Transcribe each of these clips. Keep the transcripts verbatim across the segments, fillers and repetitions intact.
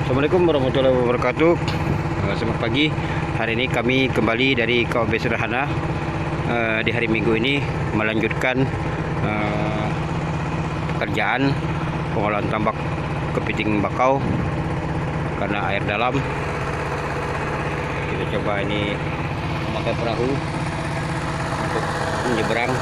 Assalamualaikum warahmatullahi wabarakatuh. Uh, Selamat pagi. Hari ini kami kembali dari K O B Sederhana. Uh, di hari Minggu ini melanjutkan uh, pekerjaan pengolahan tambak kepiting bakau karena air dalam. Kita coba ini memakai perahu untuk menyeberang.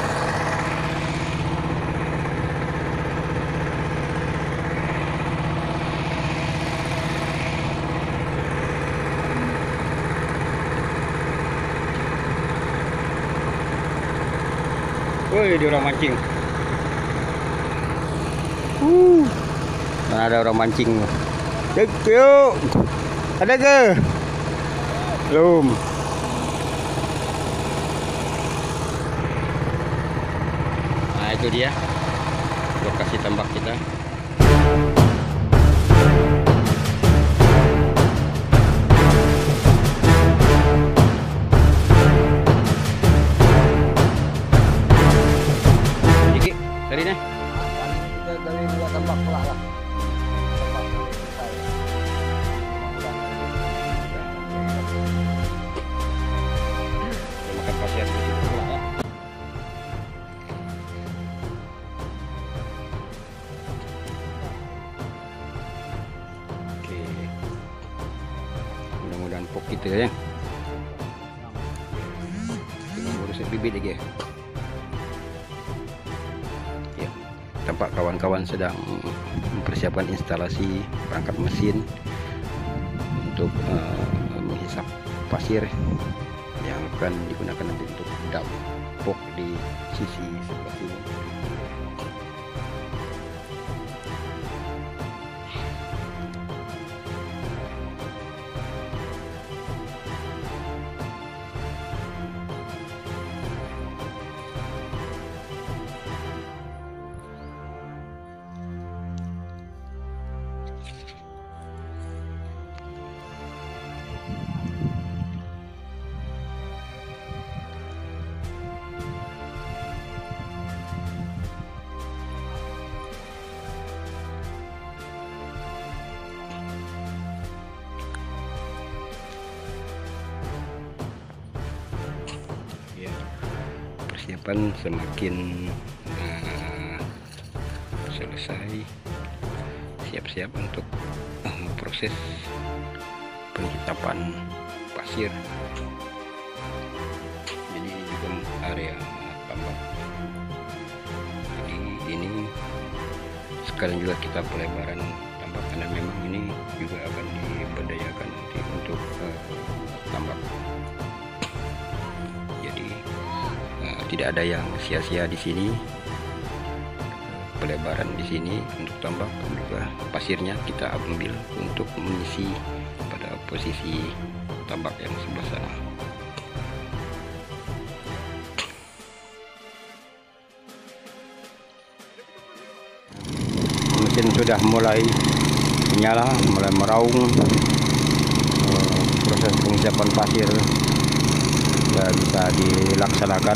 Woi, dia orang mancing. Uh, mana ada orang mancing. Yuk, yuk. Ada ke? Belum. Nah, itu dia lokasi tambak kita. Dari nih. Kita dari dua tambak pula lah. Kita makan pasir di situ pula ya. Oke. Mudah-mudahan pok kita ya. Kita urusin bibit lagi ya. Tampak kawan-kawan sedang mempersiapkan instalasi perangkat mesin untuk uh, menghisap pasir yang akan digunakan nanti untuk dam pok di sisi sebelah sini. Persiapan semakin uh, selesai, siap-siap untuk uh, proses penghitapan pasir. Jadi ini juga area tambak. Jadi ini sekalian juga kita pelebaran tambak karena memang ini juga akan diberdayakan nanti untuk uh, tambak. Tidak ada yang sia-sia di sini. Pelebaran di sini untuk tambak dan juga pasirnya kita ambil untuk mengisi pada posisi tambak yang sebelah sana. Mesin sudah mulai menyala, mulai meraung. Proses pengisipan pasir sudah bisa dilaksanakan.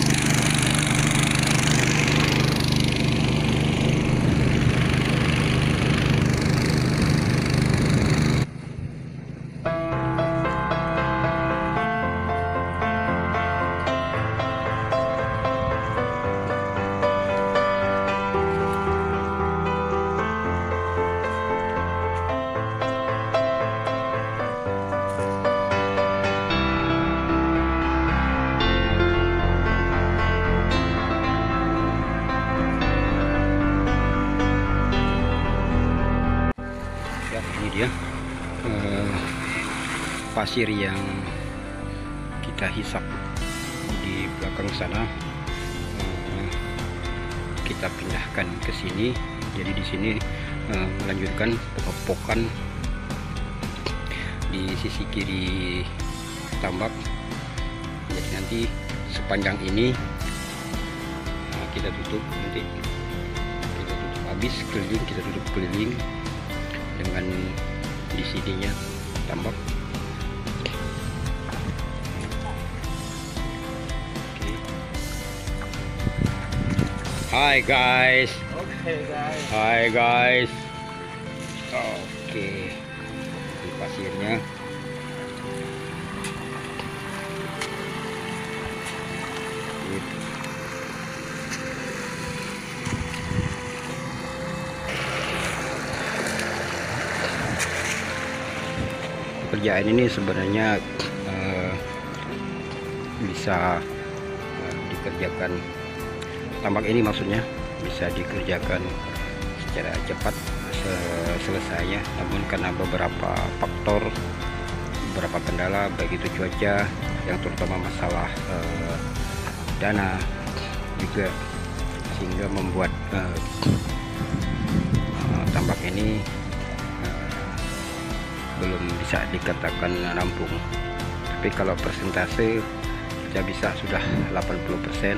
Ini dia uh, pasir yang kita hisap di belakang sana. Uh, kita pindahkan ke sini. Jadi di sini uh, melanjutkan pengepokan di sisi kiri tambak. Jadi nanti sepanjang ini uh, kita tutup, nanti kita tutup habis keliling, kita tutup keliling dengan di sininya tambak. Okay. Hi guys. Okay guys. Hi guys. Oke, ini pasirnya. Pekerjaan ini sebenarnya eh, bisa eh, dikerjakan, tambak ini maksudnya bisa dikerjakan secara cepat se- selesainya, namun karena beberapa faktor, beberapa kendala baik itu cuaca, yang terutama masalah eh, dana juga, sehingga membuat eh, eh, tambak ini belum bisa dikatakan rampung. Tapi kalau persentase kita bisa sudah delapan puluh persen.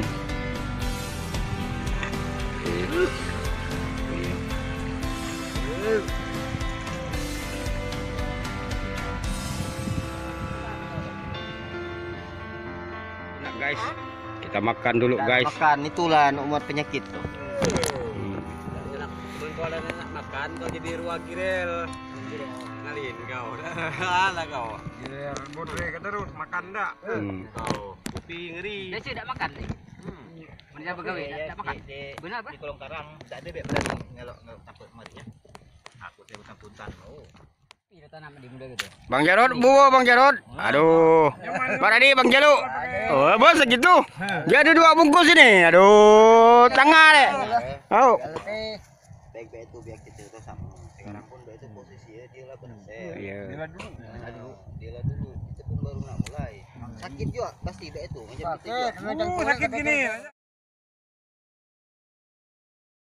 Nah guys, kita makan dulu guys. Makan itulah obat penyakit tuh. Hmm. Kalau enak makan kau jadi ruang kirel. Ngalin kau. Lah kau. Biar bodre ke terus makan dak. Hmm. Kau. Kopi ngeri. Dia sudah makan nih. Mana begawe tak makan. Benar apa? Di kolong karang tak ada bek berani ngelok ngelok takut matinya. Aku saya puntan-puntan. Oh. Pilih tanam di muda gitu. Bang Jarod, bu, Bang Jarod. Aduh. Pak Adi, Bang Jalu. Oh, bos segitu. Dia ada dua bungkus ini. Aduh, tengah deh. Oh. Baik-baik itu biar kita itu sama. Sekarang pun baik itu posisinya dia lah berhasil. Iya. Dia lah dulu. Dia lah dulu. Kita pun baru nak mulai. Sakit juga pasti baik itu. Macam kita juga. Sakit gini.